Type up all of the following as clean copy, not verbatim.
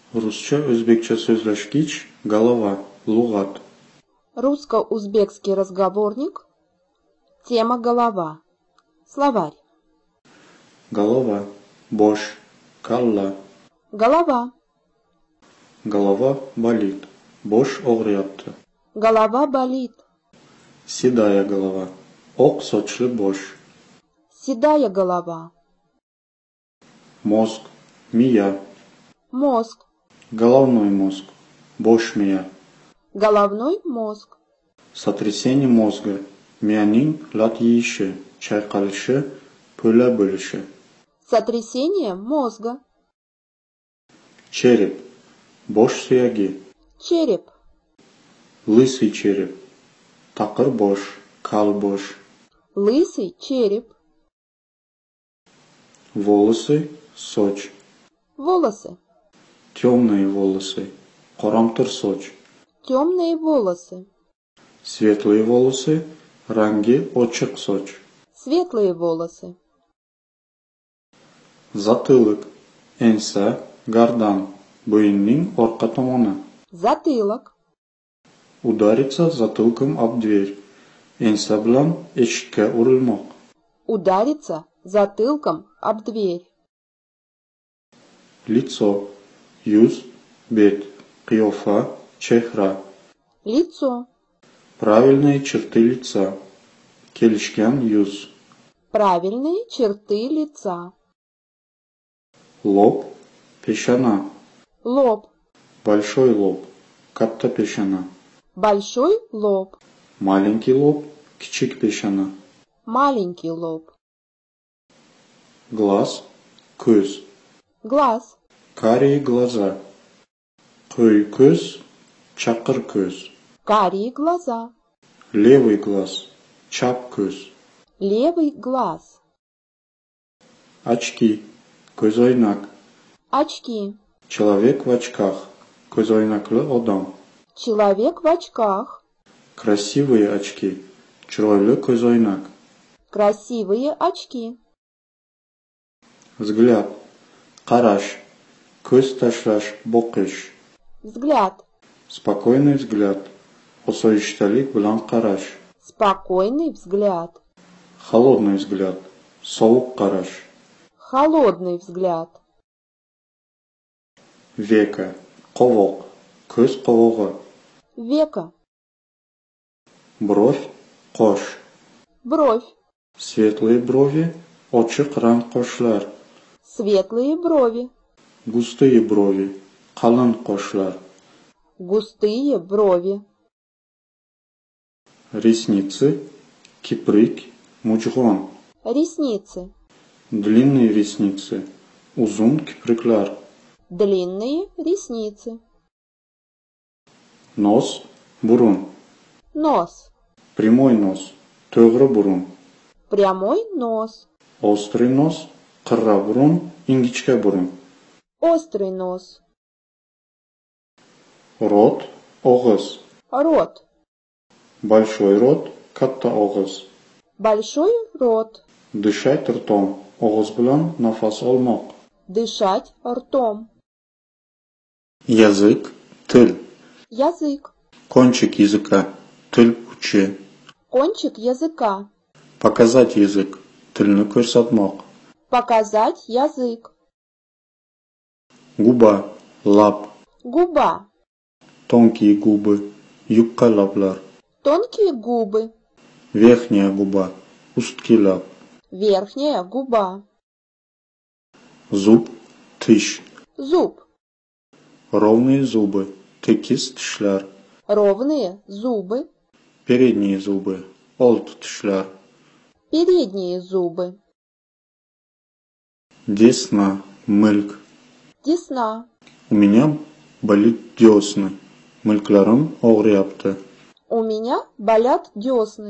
Ruscha, o'zbekcha so'zlashgich, голова, lug'at. Русско-узбекский разговорник. Тема голова. Словарь. Голова, bosh, kalla. Голова. Голова болит, bosh og'riyapti. Голова болит. Седая голова, oq sochli bosh. Седая голова. Mozg, miya. Мозг. Головной mozg, bosh miya. Головной мозг. Sotrясение mozga, miyaning lat yeyishi, chayqalishi, po'la bo'lishi. Сотрясение мозга. Череп, bosh suyagi. Череп. Лысый череп, taqir bosh, kal bosh. Лысый череп. Волосы, soch. Волосы. Темные волосы, qoramtir soch. Темные волосы. Светлые волосы, rangi ochiq soch. Светлые волосы. Затылок, ensa, gardan, bo'yinning orqa tomoni. Затылок. Удариться затылком об дверь. Ensa bilan eshikka urilmoq. Удариться затылком об дверь. Лицо, yuz, bet, qiyofa, chehra. Лицо. Правильные черты лица. Kelishgan yuz. Правильные черты лица. Лоб, peshana. Лоб. Большой лоб, katta peshana. Большой лоб. Маленький лоб, kichik peshana. Маленький лоб. Глаз, ko'z. Глаз. Карие глаза. Qo'y ko'z, chaqir ko'z. Карие глаза. Левый глаз, chap ko'z. Левый глаз. Очки, ko'zoynak. Очки. Человек в очках, ko'zoynakli odam. Человек в очках. Красивые очки, chiroyli ko'zoynak. Красивые очки. Взгляд, qarash, ko'z tashlash, boqish. Взгляд. Спокойный взгляд, osoyishtalik bilan qarash. Спокойный взгляд. Холодный взгляд, sovuq qarash. Холодный взгляд. Veka, qovoq, ko'z qovog'i. Века. Бровь, qosh. Бровь. Светлые брови, ochiq rang qoshlar. Светлые брови. Gustые брови, qalin qoshlar. Густые брови. Ресницы, kiprik, mujg'on. Ресницы. Длинные ресницы, uzun kipriklar. Длинные ресницы. Nos, burun. Нос. Прямой нос, to'g'ri burun. Прямой нос. Острый нос, qirra burun, ingichka burun. Острый нос. Rot, og'iz. Рот. Большой рот, katta og'iz. Большой рот. Dishать rtom, og'iz bilan nafas olmoq. Дышать ртом. Язык, til. Язык. Кончик языка, til uchi. Кончик языка. Показать язык, tilni ko'rsatmoq. Показать язык. Губа, lab. Губа. Тонкие губы, yupqa lablar. Тонкие губы. Верхняя губа, ustki lab. Верхняя губа. Zub, tish. Зуб. Ровные зубы, tekis tishlar. Ровные зубы. Передние зубы, old tishlar. Передние зубы. Десна, milk. Десна. У меня болит десны. Milklarim og'riyapti. У меня болят десны.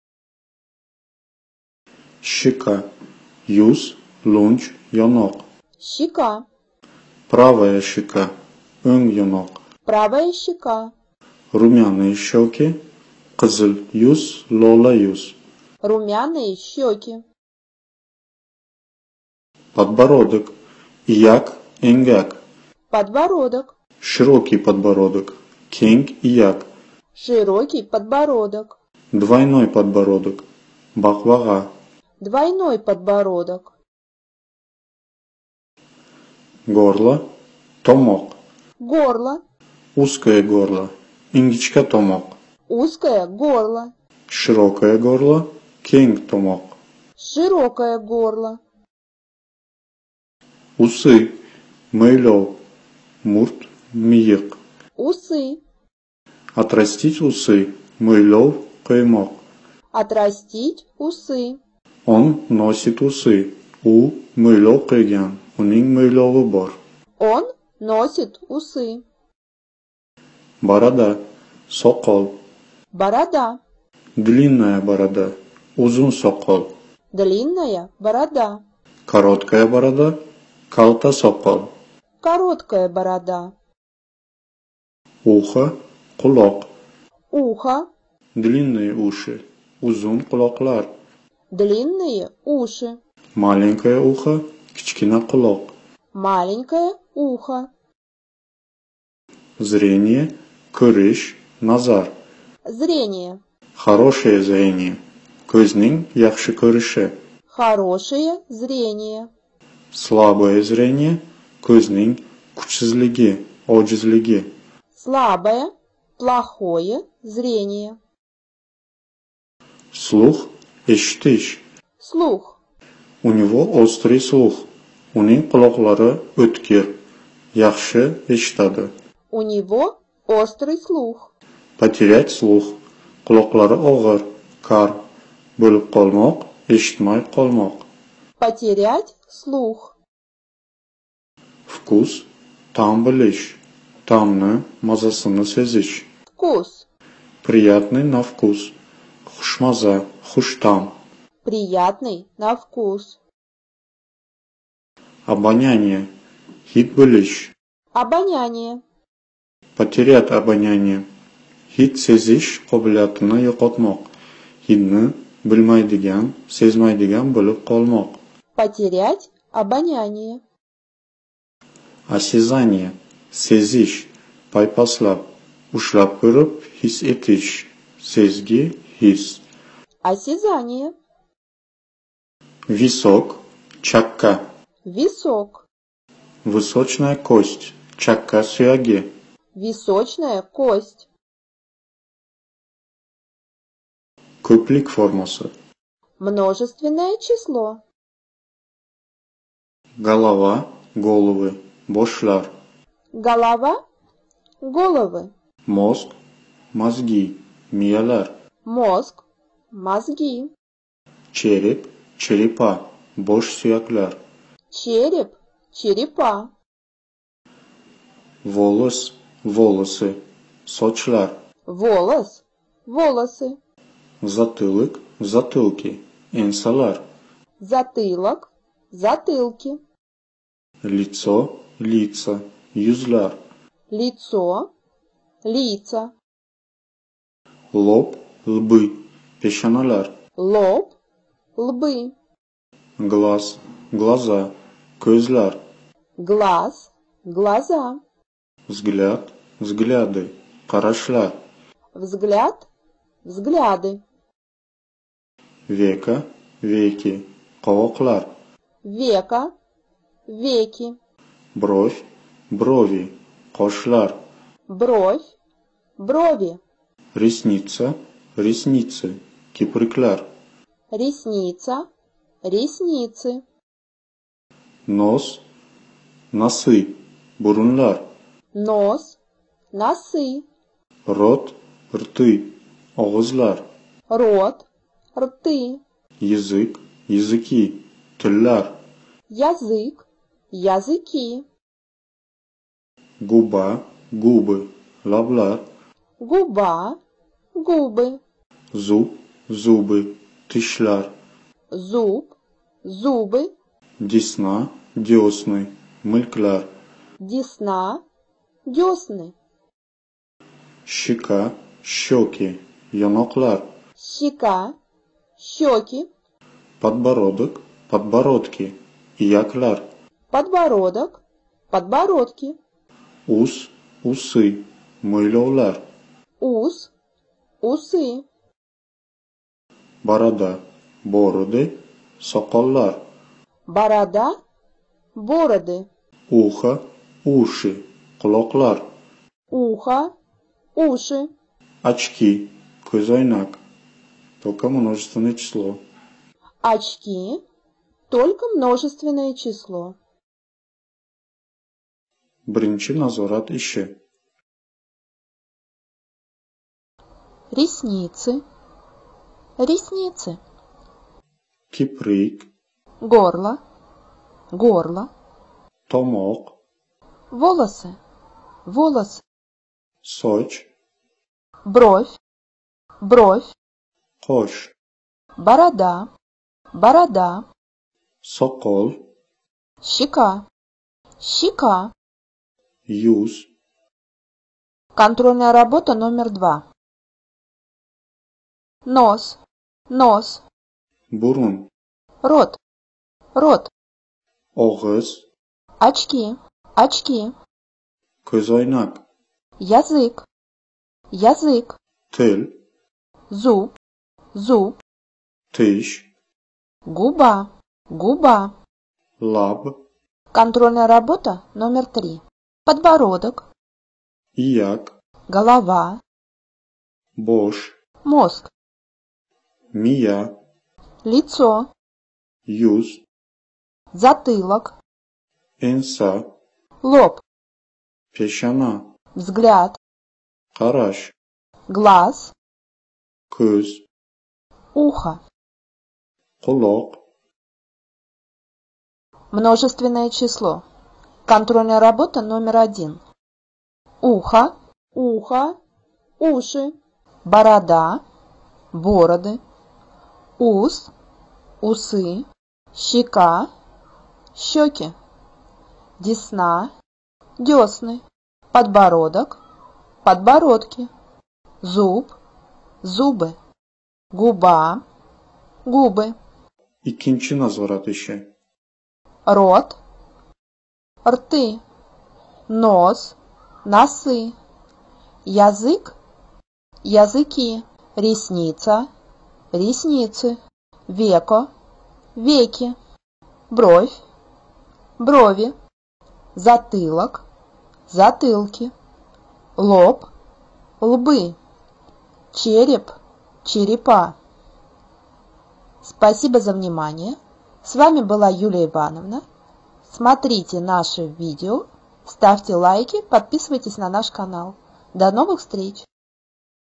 Щека, yuz, lunch, yonoq. Щека. Правая щека, o'ng yonoq. Правая щека. Румяные щеки, qizil yuz, lola yuz. Румяные щеки. Подбородок, iyak, engak. подбородок, Широкий подбородок. Keng iyak. широкий подбородок, Двойной подбородок. Баклага. двойной подбородок, Горло. Томок. горло, Узкое горло. Ingichka томок. узкое горло, Широкое горло. Keng томок. широкое горло, Усы. Мейлов. Мурт. Миек. усы, Отрастить усы. Мейлов. Каймок. отрастить усы. Он носит усы. У мейлов кыйган. Uning мейловы бар. Он носит усы. Борода. Сокол. Борода, Длинная борода. Узун сокол. длинная борода, Короткая борода. Калта сокол. короткая борода, Ухо. Кулак. ухо, Длинные уши. Узун кулаклар. длинные уши, Маленькое ухо. Кичкина кулак. маленькое ухо, Зрение. Көриш. Назар. зрение, Хорошее зрение. Көзнің яхшы көріші. хорошее зрение, Слабое зрение. Көзнің күчсізлігі, ojizligi. слабое, плохое зрение, Слух. Eshitish. слух, У него острый слух. Uning quloqlari o'tkir. Yaxshi eshitadi. у него острый слух, Потерять слух. Quloqlari og'ir, kar bo'lib qolmoq, eshitmay qolmoq. потерять слух, Vkus. Ta'm bilish. Ta'mni, mazasini sezish. вкус, Приятный на вкус. Xushmaza, xushta'm. приятный на вкус, Обоняние. Hid bilish. обоняние, Потерять обоняние. Hid sezish qobiliyatini yo'qotmoq. Hidni bilmaydigan, sezmaydigan bo'lib qolmoq. потерять обоняние, Осязание. Sezish. Paypaslab. Ushlab ko'rib, his etish. Sezgi, his. осязание, Висок. Chakka. висок, Височная кость. Chakka suyagi. височная кость, Ko'plik formasi. множественное число, Голова. Головы. Boshlar. голова, головы, Mozg. Mozgi. Miyalar. мозг, мозги, Череп. Черепа. Bosh suyaklar. череп, черепа, Волос. Волосы. Sochlar. волос, волосы, Затылок. Затылки. Ensalar. затылок, затылки, Лицо. Лица. Yüzlar. лицо, лица, Лоб. Лбы. Пешаналар. лоб, лбы, Глаз. Глаза. Közlar. глаз, глаза, Взгляд. Взгляды. Карашлар. взгляд, взгляды, Века. Веки. Qovoqlar. века, веки, Бровь. Брови. Qoshlar. бровь, брови, Ресница. Ресницы. Kipriklar. ресница, ресницы, Нос. Носы. Burunlar. нос, носы, Рот. Рты. Og'izlar. рот, рты, Язык. Языки. Tillar. язык, языки, Губа. Губы. Lablar. губа, губы, Зуб. Зубы. Tishlar. зуб, зубы, Десна. Десны. Milklar. десна, десны, Щека. Щеки. Yonoqlar. щека, щеки, Подбородок. Подбородки. Iyaklar. подбородок, подбородки, ус, усы, mo'ylovlar, ус, усы, boroda, boroды, soqollar, борода, бороды, ухо, уши, quloqlar, ухо, уши, очки, ko'zoynak, только множественное число. очки, только множественное число. Birinchi nazorat ishi. Ресницы, ресницы, Kiprik, горло, горло, tomoq, волосы, волосы, soch, бровь, бровь, qosh, борода, борода, soqol, щека, щека. yuz, Контрольная работа номер 2. Нос, нос, burun, рот, рот, og'iz, очки, очки, ko'zoynak, язык, язык, til, зуб, зуб, tish, губа, губа. lab, Контрольная работа номер 3. Подбородок, iyak, голова, bosh, мозг, miya, лицо, yuz, затылок, ensa, лоб, peshana, взгляд, qarash, глаз, ko'z, ухо. quloq, Множественное число. Контрольная работа номер 1. Ухо, ухо, уши, борода, бороды, ус, усы, щека, щеки, десна, десны, подбородок, подбородки, зуб, зубы, губа, губы, ikkinchi nazorat ishi. рот, рты, нос, носы, язык, языки, ресница, ресницы, веко, веки, бровь, брови, затылок, затылки, лоб, лбы, череп, черепа. Спасибо за внимание. С вами была Юлия Ивановна. Смотрите наши видео, ставьте лайки, подписывайтесь на наш канал. До новых встреч!